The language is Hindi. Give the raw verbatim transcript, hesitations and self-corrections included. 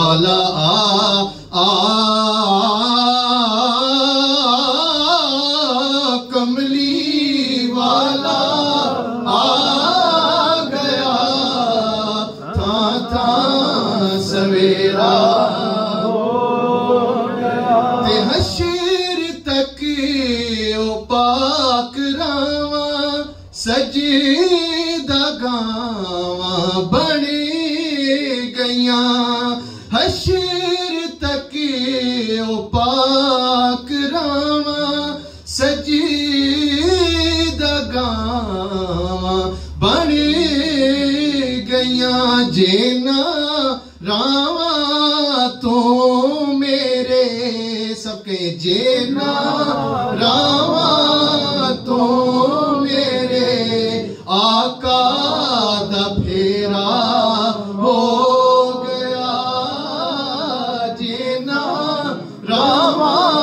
वाला आ आ कमली वाला आ गया, था था सवेरा ते हशर तक ओ पाक रावा सजदा गावा बने गईया। हशर तक ओ पाक रावा सजदा गावा बने गईया। जेना रावा तो मेरे सबके जेना रावा तो मेरे आका दा फेरा हो गया। जेना रावा